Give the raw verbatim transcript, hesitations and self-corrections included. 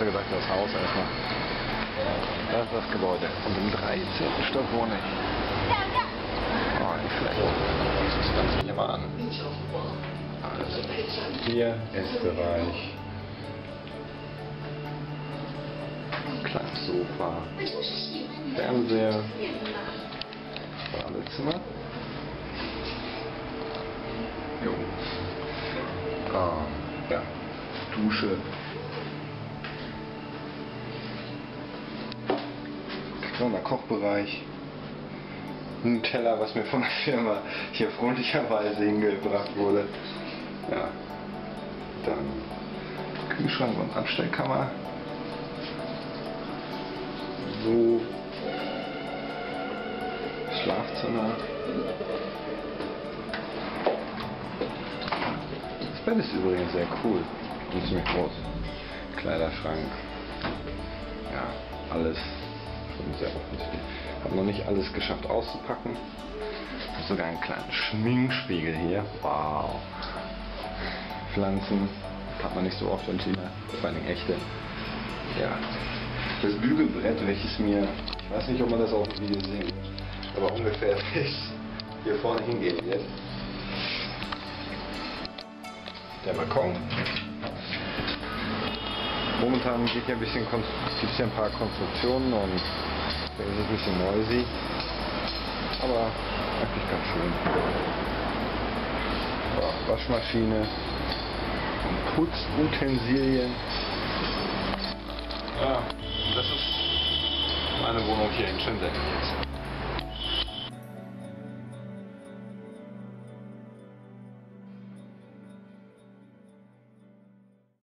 besser gesagt das Haus erstmal. Das ist das Gebäude. Und im dreizehnten Stock wohne ich. Oh, nicht schlecht. Das Ganze hier mal an. Also, hier Essbereich. Kleines Sofa. Fernseher. Badezimmer. Jo. Ah, ja. Dusche. Kleiner Kochbereich. Ein Teller, was mir von der Firma hier freundlicherweise hingebracht wurde. Ja. Dann Kühlschrank und Abstellkammer. So. Schlafzimmer. Das Bett ist übrigens sehr cool und ziemlich groß. Kleiderschrank. Ja, alles schon sehr offensichtlich. Habe noch nicht alles geschafft auszupacken. Sogar einen kleinen Schminkspiegel hier. Wow. Pflanzen hat man nicht so oft im Zimmer, vor allem echte. Ja. Das Bügelbrett, welches mir, ich weiß nicht, ob man das auf dem Video sehen wird, aber ungefähr bis hier vorne hingehen wird. Der Balkon. Momentan geht hier ein bisschen, gibt es hier ein paar Konstruktionen und da ist es ein bisschen noisy, aber eigentlich ganz schön. Ja, Waschmaschine und Putzutensilien. Ja, das ist meine Wohnung hier in Shenzhen jetzt.